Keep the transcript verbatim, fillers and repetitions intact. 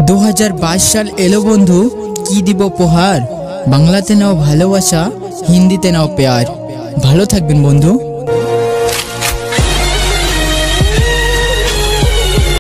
दो हज़ार बाईस साल एलो बंधु की দিব উপহার। বাংলাতে নাও ভালোবাসা, হিন্দিতে নাও প্যার। ভালো থাকবেন বন্ধু।